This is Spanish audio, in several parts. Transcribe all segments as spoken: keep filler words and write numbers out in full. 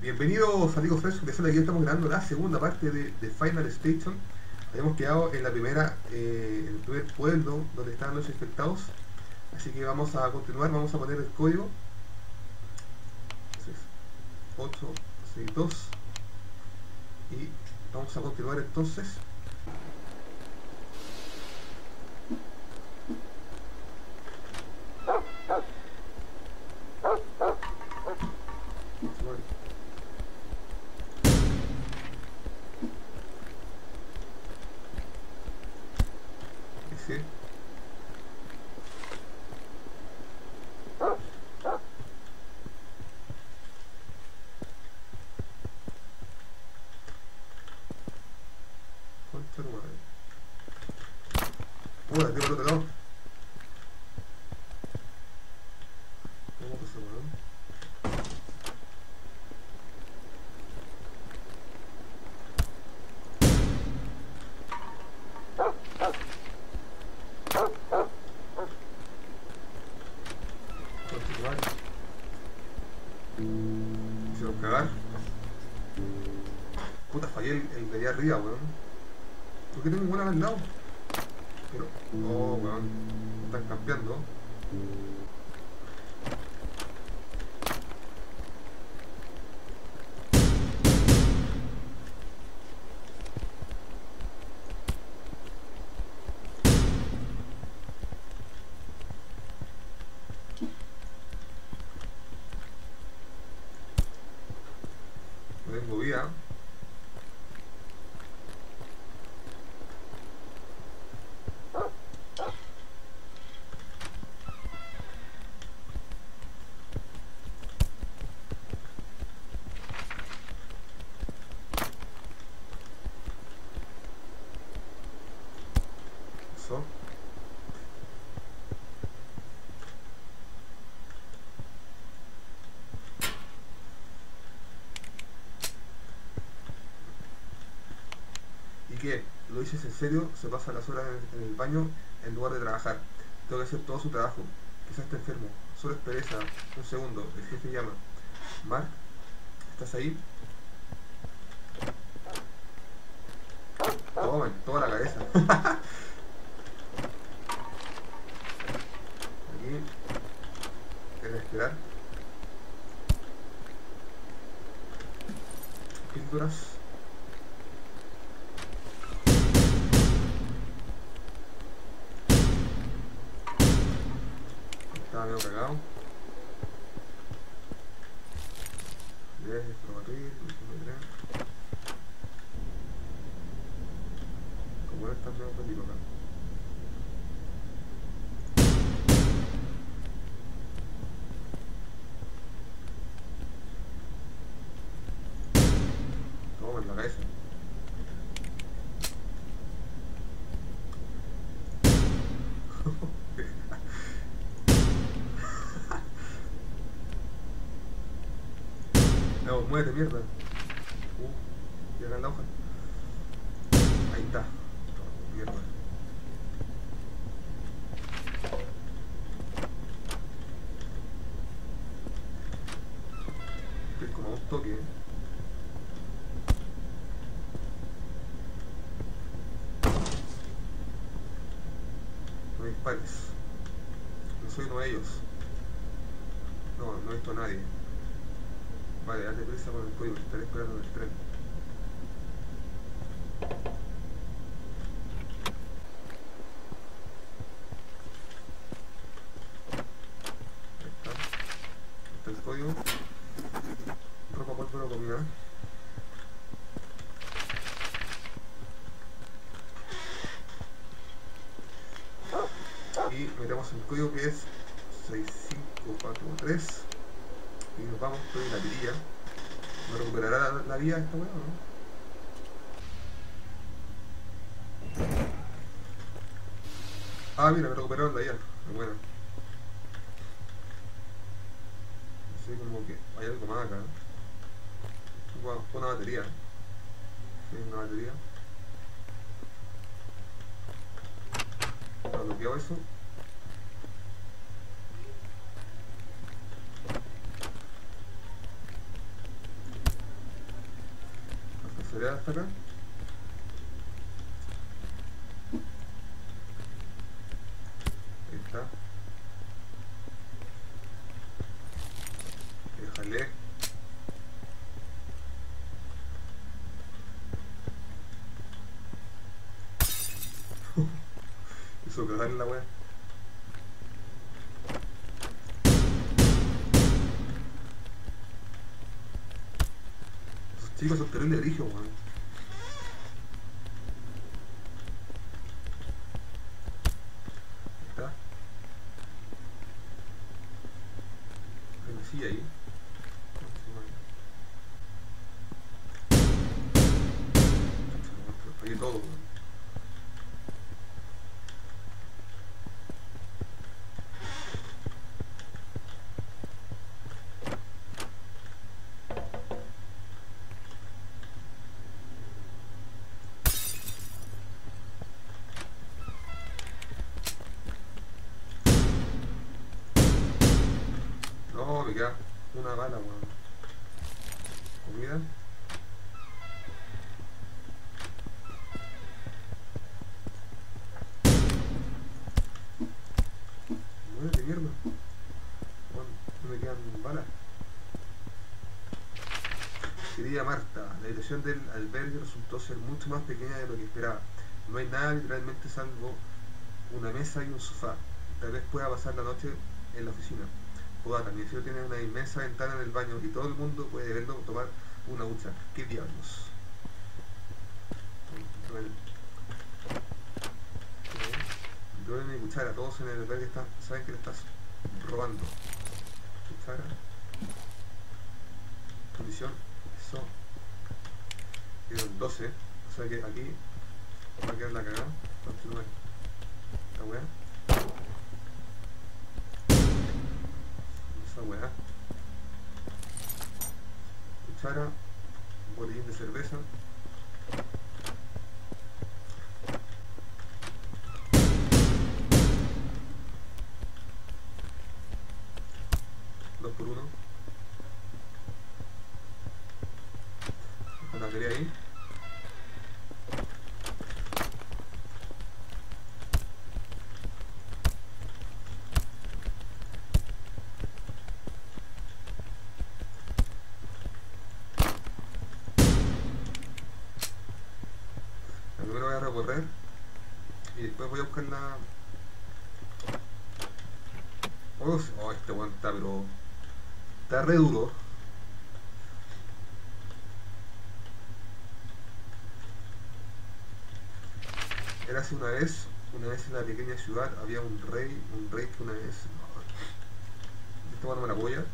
Bienvenidos amigos Fresh, de aquí estamos grabando la segunda parte de, de Final Station. Habíamos quedado en la primera, eh, en el primer pueblo donde estaban los infectados. Así que vamos a continuar, vamos a poner el código ocho seis dos y vamos a continuar entonces. Sí. Concha tu madre. Puta, tío, por otro lado. ¿Cómo pasó, weón? Concha tu madre. Me hicieron cagar. Puta, fallé el, el de allá arriba, weón. ¿Por qué tengo buena al lado? Pero, oh, weón. Me están campeando. No tengo vida. Eso. ¿Y qué? ¿Lo dices en serio? Se pasa las horas en, en el baño en lugar de trabajar. Tengo que hacer todo su trabajo. Quizás esté enfermo. Solo es pereza. Un segundo. El jefe llama. Mark, ¿estás ahí? Toma, en toda la cabeza. Aquí. Hay que esperar. Píldoras. Estaba medio cagado. Ideas de probatir, como no están medio perdido acá. Toma en la cabeza. No, muévete, mierda. Uh, ya en la hoja. Ahí está. Oh, mierda. Es como un toque, ¿eh? No dispares. No soy uno de ellos. No, no he visto a nadie. Vale, date prisa con el código, estaré esperando en el tren. Ahí está. Ahí está el código. Ropa, pólvora, comida. Y metemos el código que es seis cinco cuatro tres. Y nos vamos, estoy en la tirilla. ¿Me recuperará la, la vida esta weá o no? Ah, mira, me recuperaron la vida. Bueno. No sé, como que hay algo más acá. Wow, una batería. Sí, una batería. ¿Está bloqueado eso? acelerar hasta acá. Ahí está. Déjale. Hizo cagar la wea. Esos chicos son terribles brígidos, weón. Ahí está. Hay una silla ahí. Fallé todo, weón. No, me queda una bala, weón. Comida. Muérete, mierda. Weón, no me quedan balas. Querida Marta, la habitación del albergue resultó ser mucho más pequeña de lo que esperaba. No hay nada literalmente salvo una mesa y un sofá. Tal vez pueda pasar la noche en la oficina. Podata, mi vecino tiene una inmensa ventana en el baño y todo el mundo puede verlo tomar una ducha. ¿Qué diablos? Yo mi cuchara, todos en el albergue están, saben que le estás robando. Cuchara. Condición. Eso. Quedan doce. O sea que aquí va a quedar la cagada. Continúa esta weá. Esa weá. Cuchara. Un botellín de cerveza. Dos por uno. La batería ahí. Primero voy a recorrer y después voy a buscar la... Oh, oh, este weón está, pero... está re duro. Érase una vez, una vez en la pequeña ciudad había un rey, un rey que una vez... No, este weón no me la apoya.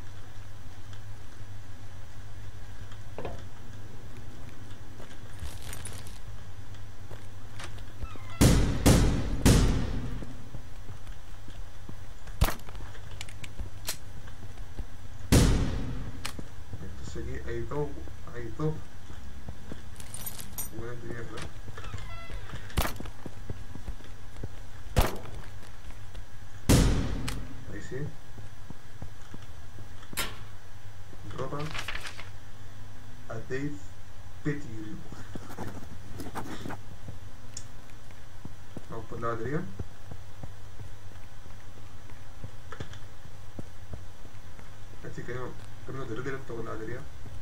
Aquí hay dos, hay dos huevos de mierda. Ahí sí. Ropa. A Dave Pettigrew. Vamos por la batería. Así que no, camino terrible lento con la batería.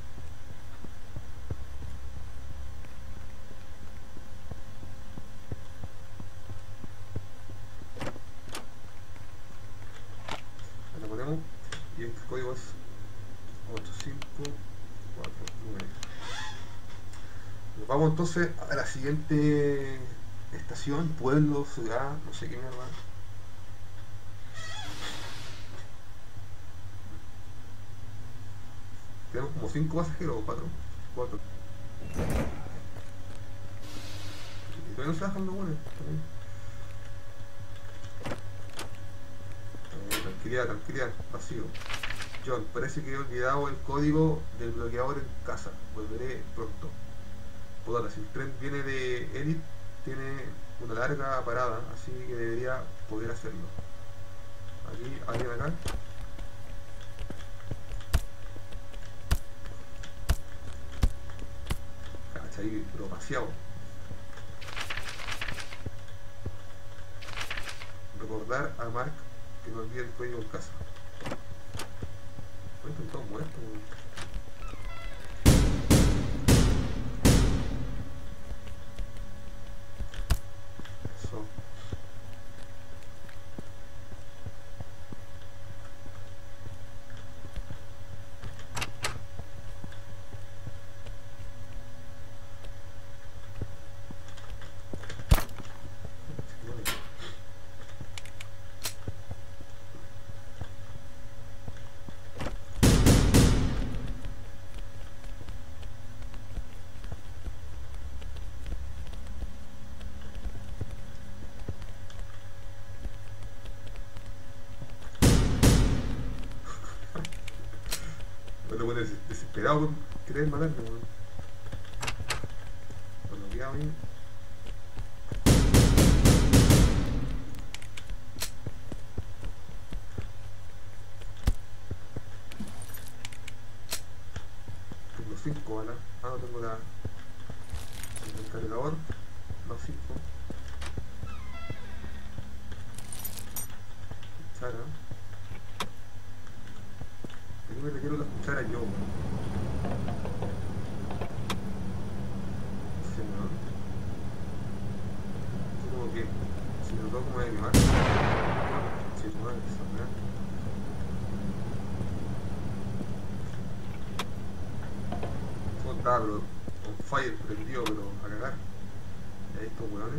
La ponemos y el código es ocho cinco cuatro nueve. Nos vamos entonces a la siguiente estación, pueblo, ciudad, no sé qué mierda. Tenemos como cinco pasajeros o cuatro. cuatro. Y todavía no se bajan los buenos. Eh, tranquilidad, tranquilidad, vacío. John, parece que he olvidado el código del bloqueador en casa. Volveré pronto. Podata, si el tren viene de Elite, tiene una larga parada, así que debería poder hacerlo. Aquí, alguien acá. ¿cachai? Pero paseado. Recordar a Mark que no olvide el código en casa. Hoy están todos muertos, weón. Eso. Bueno, bueno, des- desesperado por querer matarme, weón. Cuando queda ahí. Tengo cinco balas. Ah, no tengo la. Tengo el cargador. No, cinco. Cuchara. Aquí me requiero las cucharas yo, weón. Sí, weón. Así como que. Si lo toco me voy a quemar. Sí, tu madre, esa weá. Todo estaba, pero. On fire, prendido, pero a cagar. Y ahí estos weones.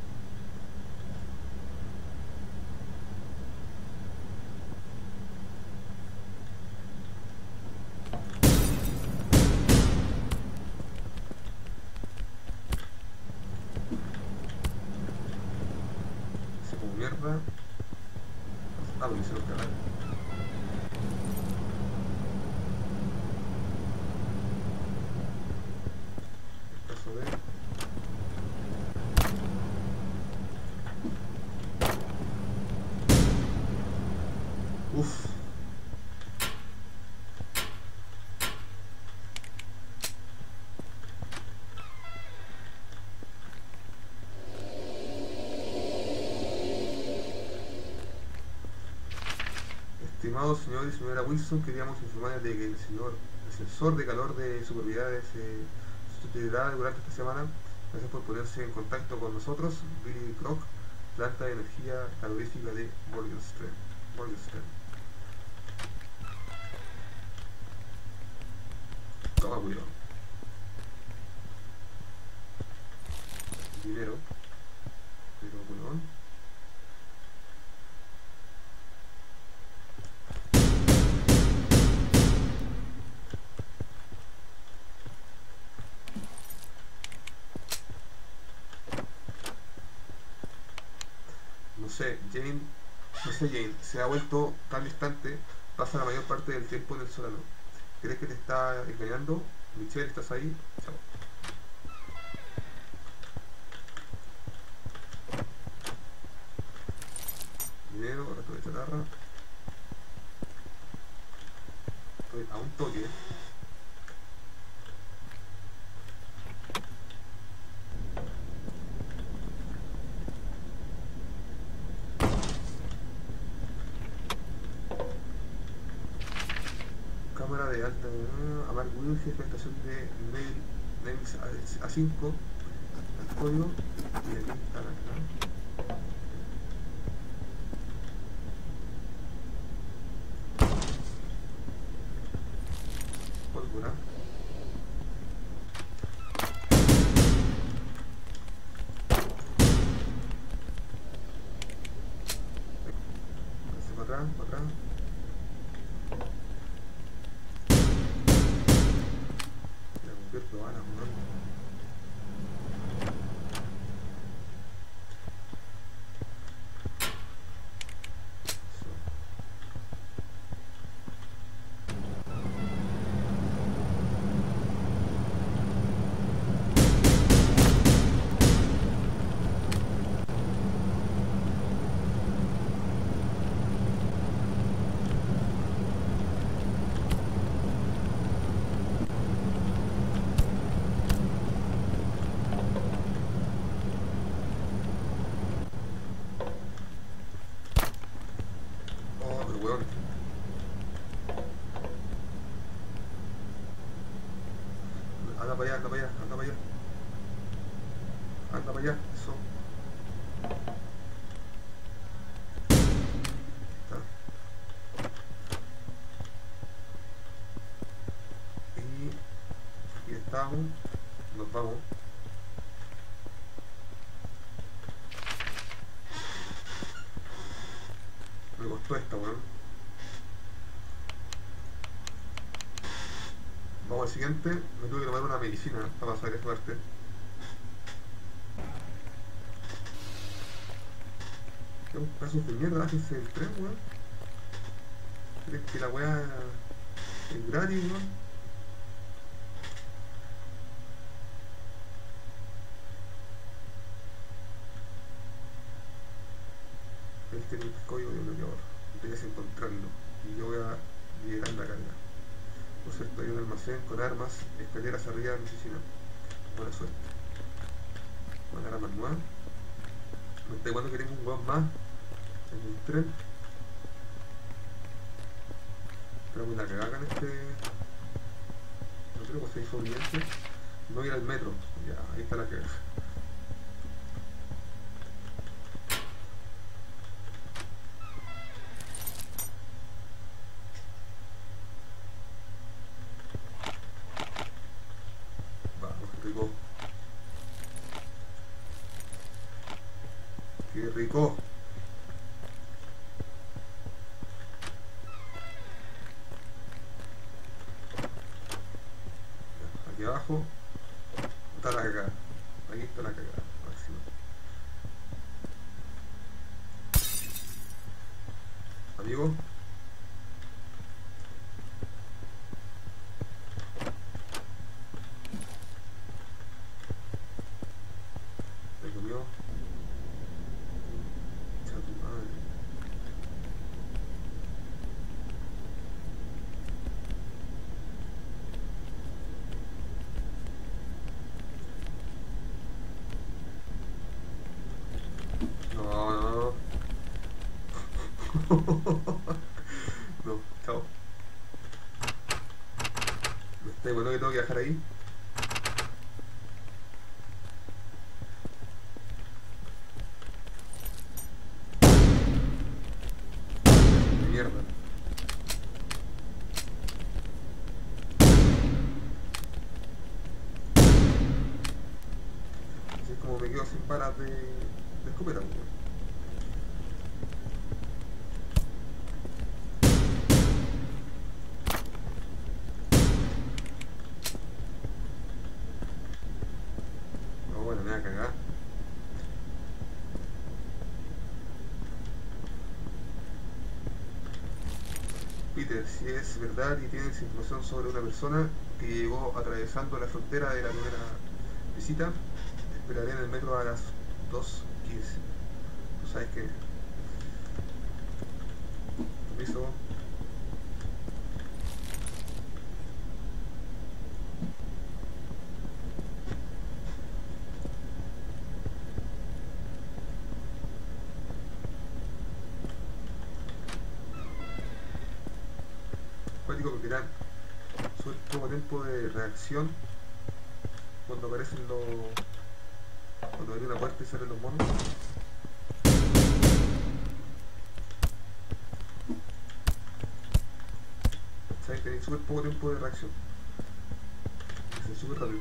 Así como mierda. Ah, porque hicieron cagar. Caso de. Uff. Estimado señor y señora Wilson, queríamos informarles de que el señor, el sensor de calor de su propiedad se sustituirá durante esta semana. Gracias por ponerse en contacto con nosotros. Billy Croc, planta de energía calorífica de Morgenstern. Morgenstern. Toma cuidado. Dinero. Pero weón. No sé, Jane, no sé Jane, se ha vuelto tan distante, pasa la mayor parte del tiempo en el sótano. ¿Crees que te está engañando? Michelle, ¿estás ahí? Chao. Dinero, resto de chatarra. Estoy a un toque. Cámara de alta, uh, Amar Wills, estación de Nail, Nails A cinco, el código, y aquí está la clave. Pólvora. Hace para atrás, para atrás. Ya convierto balas, weón. Anda para allá, anda para allá, anda para allá. Anda para allá, eso. Está. Y aquí estamos. Nos vamos. Me costó esta, weón. Vamos al siguiente. Me tuve que tomar una medicina para pasar esta parte. Qué un pedazo de mierda, bájense del tren, weón. ¿Crees que la weá es gratis, weón? Él tiene el código de bloqueador. Tienes que encontrarlo. Y yo voy a liberar la carga. Por cierto, hay un almacén con armas, escaleras arriba de mi oficina. Buena suerte. Buenas armas nuevas. Me está igual que tengo un weón más en el tren. Pero la cagada en este. No creo que sea disobediente. No ir al metro. Ya, ahí está la cagada. Vamos, qué rico. Qué rico. Ya, aquí abajo está la cagada. Aquí está la cagada. Máxima. Amigo. Te comió. Echa tu madre. No, no, no. No, chao. Está bueno que tengo que dejar ahí. De mierda. Así es como me quedo sin balas de, de escopeta, weón. No, bueno, me va a cagar. Peter, si es verdad y tienes información sobre una persona que llegó atravesando la frontera de la primera visita, te esperaré en el metro a las dos quince. Tú sabes que... Permiso. Cuático porque dan súper poco tiempo de reacción cuando aparecen los... cuando abre una puerta y salen los monos. ¿Sabes? Tenéis súper poco tiempo de reacción. Es súper rápido.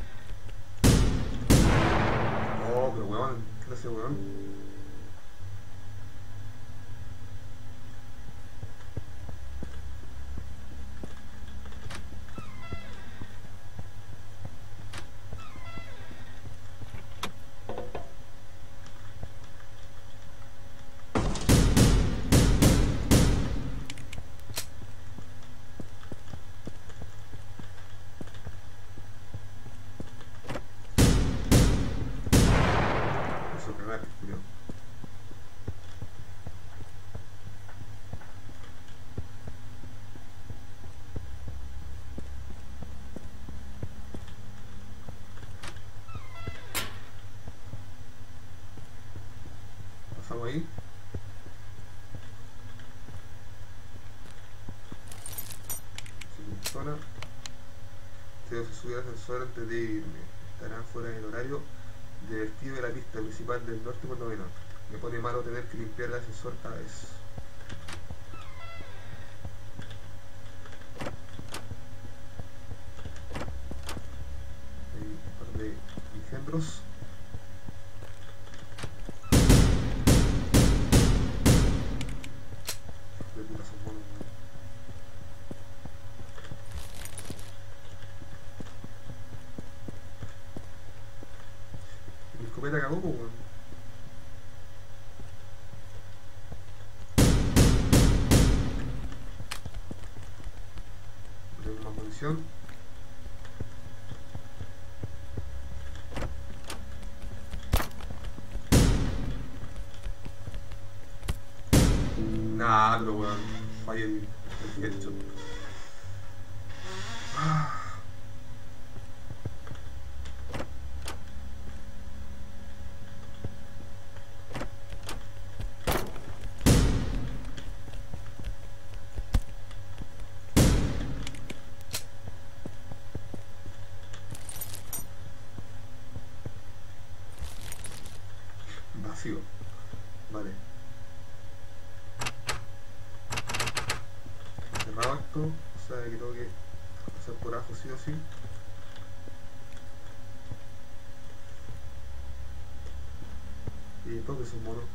Oh, pero weón, ¿qué clase de weón? Eso cagar, cuidado. Pasamos ahí. Siguiente zona. Debo subir al ascensor antes de irme. Estarán fuera del horario de vertido de la pista principal del norte por noveno. Me pone malo tener que limpiar el ascensor cada vez. Hay un par de engendros. De puta son monos, weón. Mi escopeta cagó, pues, weón. No tengo más munición. Nah, pero weón, fallé el, el headshot. Ah, vacío. Vale. Cerrado esto, o sea que tengo que pasar por abajo sí o sí. Y todos son monos.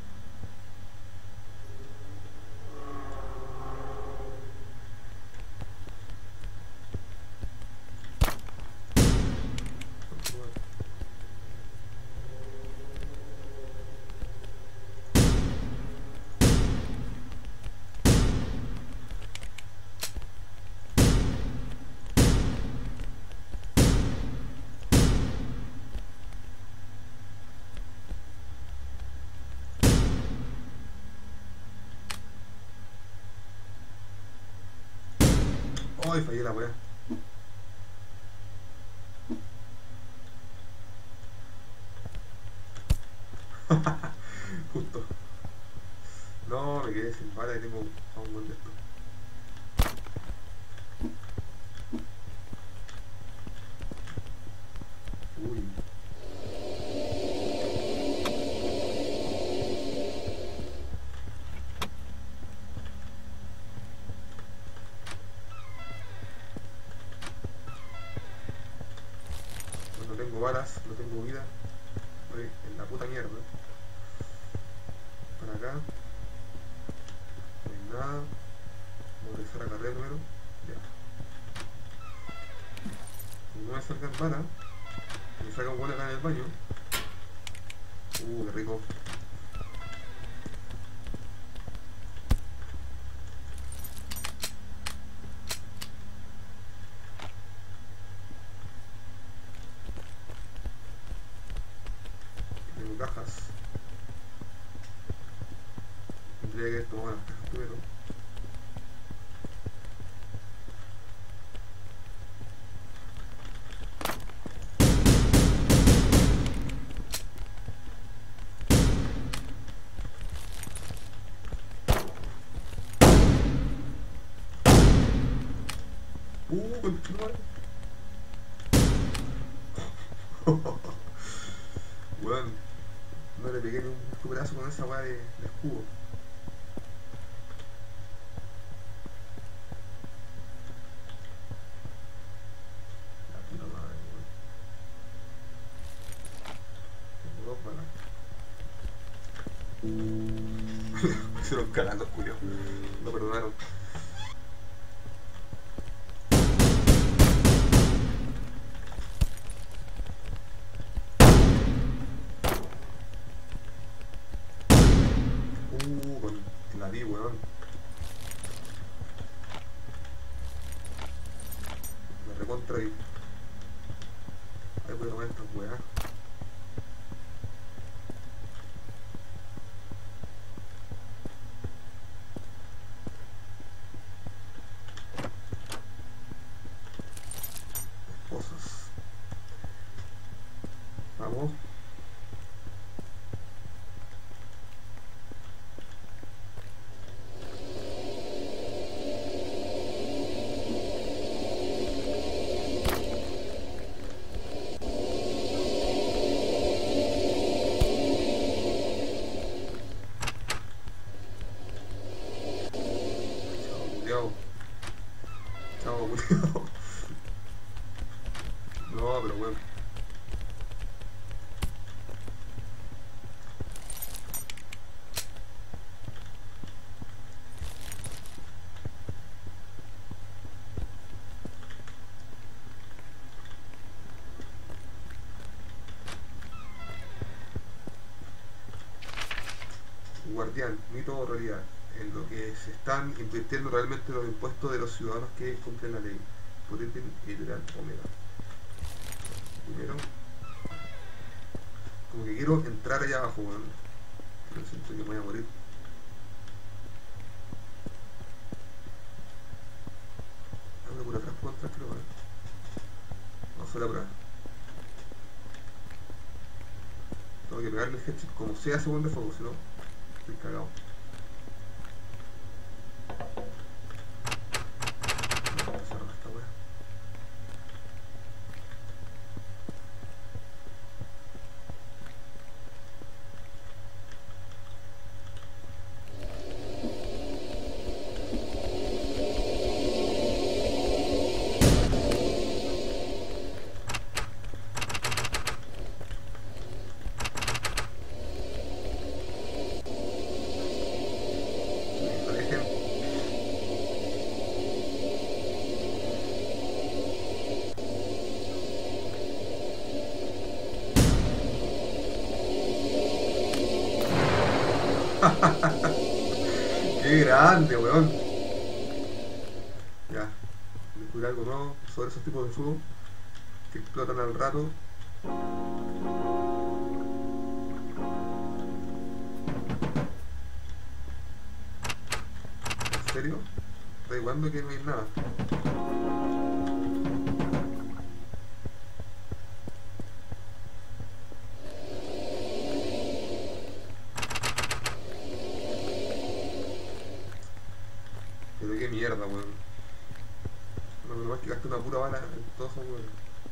Ay, fallé la weá. Justo. No, me quedé sin bala y tengo a un buen de esto. Uy. No tengo balas, no tengo vida. Estoy en la puta mierda. Para acá. No hay nada. Voy a regresar a carrera primero. Ya. Y no me salgan balas. Me sacan buena acá en el baño. Uh, qué rico. Tengo cajas. Tendría que haber tomado las cajas primero. Uh, continúa. Weón, no le pegué ni un escupetazo con esa weá de, de escudo. La puta madre, weón. Tengo dos balas. Me hicieron cagar los culiados. No perdonaron. Uh, con la vi, weón. Me recontra vi. Ahí voy a tomar estas weas. Cosas. Vamos. No, pero bueno. Guardián, mito o realidad, en lo que se están invirtiendo realmente los impuestos de los ciudadanos que cumplen la ley. Por ítem editorial Omega. Primero, como que quiero entrar allá abajo, weón. Pero siento que me voy a morir. Ando por atrás, por atrás, creo, weón. No, fuera por acá. Tengo que pegarle el headshot como sea segundo de fuego, si no, estoy cagado. No, empezar a esta weá. Qué grande, weón. Ya, descubrí algo nuevo sobre esos tipos de fuego que explotan al rato. ¿En serio? ¿Está igual que no hay nada? Pero qué mierda, weón. No, nomás que gasté una pura bala en todos esos weones.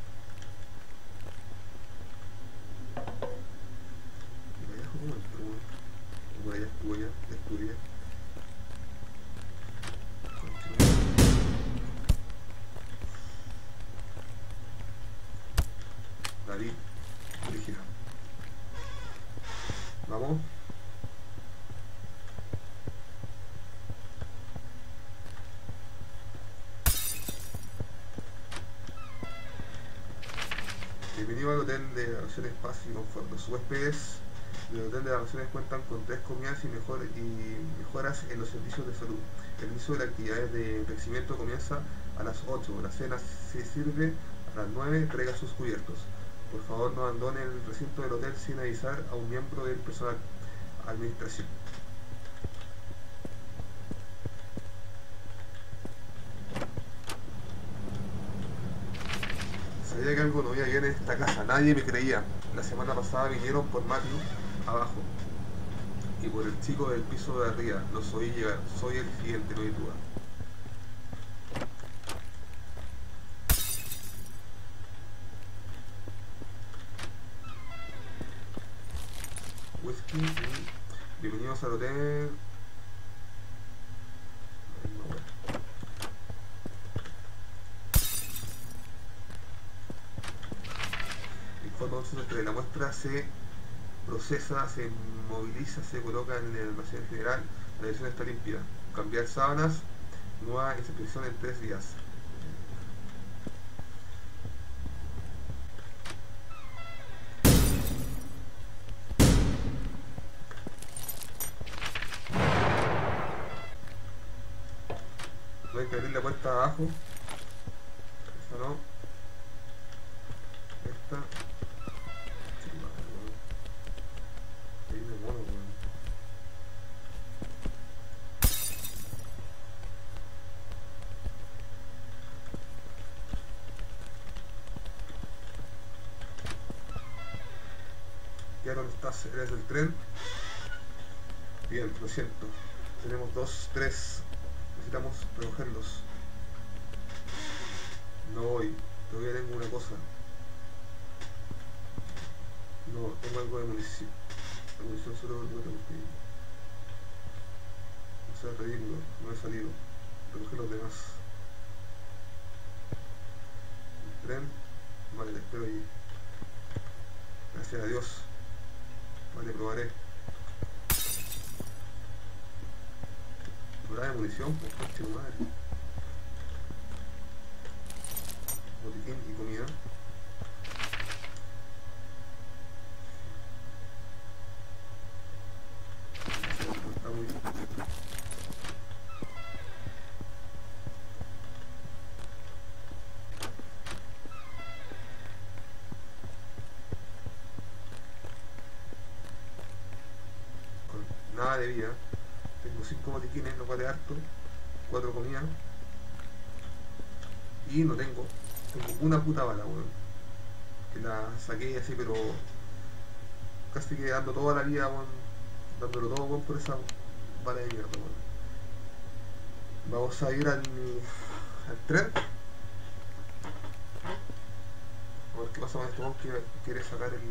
Y para allá, ¿cómo entró, weón? O por allá estuvo ya, descubrí ya. David, rígida. Vamos. Bienvenido al hotel de vacaciones Paz y Confort. Los huéspedes del hotel de vacaciones cuentan con tres comidas y, mejor, y mejoras en los servicios de salud. El inicio de las actividades de envejecimiento comienza a las ocho. La cena se sirve a las nueve. Traiga sus cubiertos. Por favor, no abandone el recinto del hotel sin avisar a un miembro del personal administración. Sabía que algo no iba bien en esta casa, nadie me creía. La semana pasada vinieron por Matthew abajo y por el chico del piso de arriba. Los oí llegar, soy el siguiente, no hay duda. Whisky y bienvenidos al hotel. Entonces, la muestra se procesa, se moviliza, se coloca en el almacén general. La dirección está limpia. Cambiar sábanas, nueva inspección en tres días. No hay que abrir la puerta de abajo. Esta no. Esta. Ya dónde estás, eres del tren. Bien, lo siento. Tenemos dos, tres. Necesitamos recogerlos. No voy. Todavía tengo una cosa. No, tengo algo de munición. La munición solo lo tengo que ir. No sea ridículo, no he salido. Recoger los demás. El tren, vale. Pero oye, gracias a Dios. Vale, probaré. Durada de munición, pues coche de madre. Botiquín y comida. Está muy bien. Con nada de vida. Tengo cinco botiquines, lo cual es harto. cuatro comidas. Y no tengo. Tengo una puta bala, weón. Que la saqué así, pero casi que dando toda la vida, weón. Dándolo todo, weón, por esa bala de mierda, weón. Vamos a ir al, al tren. A ver qué pasa con este weón que quiere sacar el. Ahí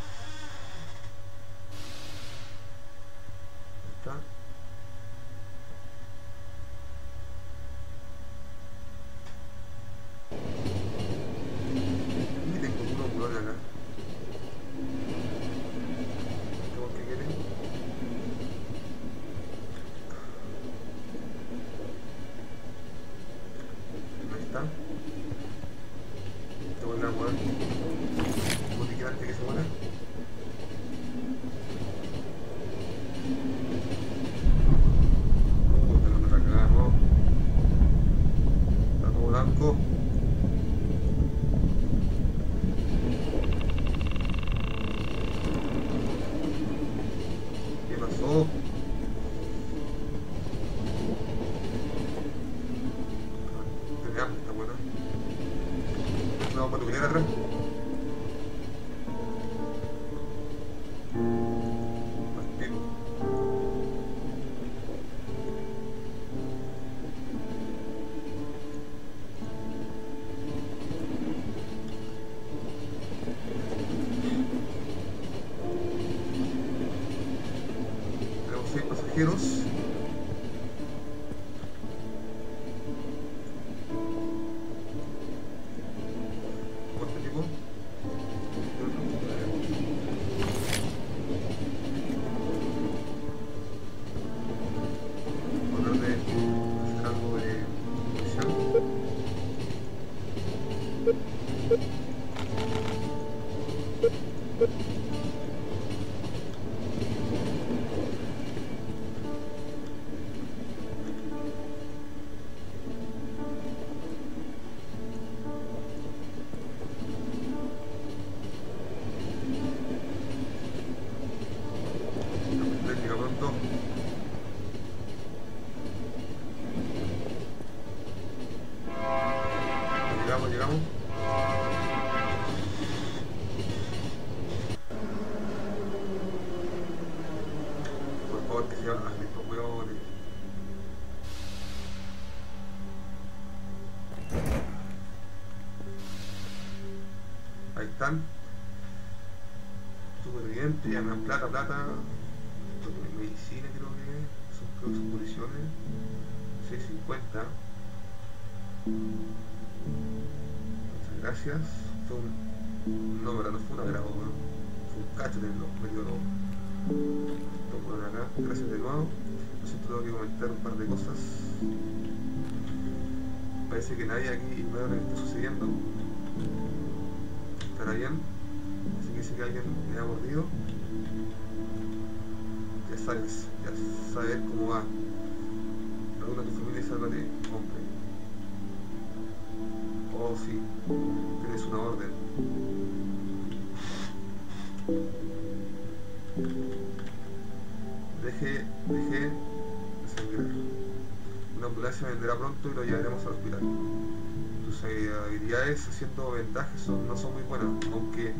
está. Y tengo uno weón acá. Este weón que quiere. Ahí está. Este weón la weón. Botiquín antes que se muera. Puta, no me la cagada, no. Está todo blanco. ¿Qué pasó? Tenía hambre, está buena. No vamos a nuclear atrás. Más pico. Tenemos seis pasajeros. ¿Cómo este tipo? Tratar de hacer algo de munición. Técnica pronto. Llegamos, llegamos. Por favor, que sea ah, estos huevones. Ahí están. Supervivientes, ya me dan plata, plata. Esto es medicina, creo que es. Son, creo que son municiones. seiscientos cincuenta. Muchas gracias. Fue un. No, pero no fue un agrado, weón. Fue un cacho tenerlo metido todo. Esto por acá. Gracias de nuevo. Lo siento, tengo que comentar un par de cosas. Parece que nadie aquí ignora lo que está sucediendo. Estará bien. Así que si que alguien me ha mordido, ya sabes, ya sabes cómo va. Reúne a tu familia y sálvate, hombre. Oh sí, tienes una orden. Deje, deje de sangrar. Una ambulancia vendrá pronto y lo llevaremos al hospital. Tus habilidades haciendo vendajes son, no son muy buenas, aunque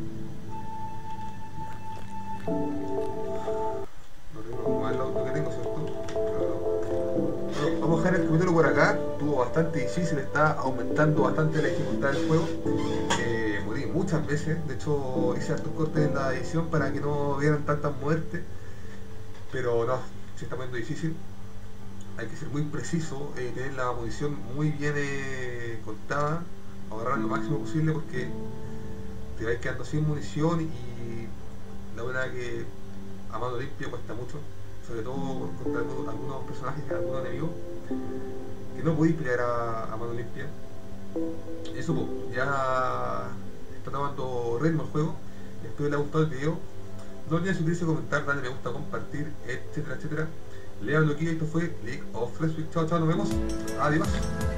no tengo como el auto que tengo, ¿cierto? Bueno, vamos a dejar el capítulo por acá. Estuvo bastante difícil, está aumentando bastante la dificultad del juego. Eh, morí muchas veces, de hecho hice hartos cortes en la edición para que no vieran tantas muertes, pero no, se está poniendo difícil. Hay que ser muy preciso, eh, tener la munición muy bien eh, contada, ahorrar lo máximo posible porque te vais quedando sin munición y la verdad que a mano limpia cuesta mucho, sobre todo contra algunos personajes, algunos enemigos, que no podéis pelear a, a mano limpia. Eso pues, ya está tomando ritmo el juego. Espero que les haya gustado el video. No olviden suscribirse, comentar, darle me gusta, compartir, etcétera, etcétera. Lean lo que esto fue League of Legends. Chao, chao, nos vemos. Adiós.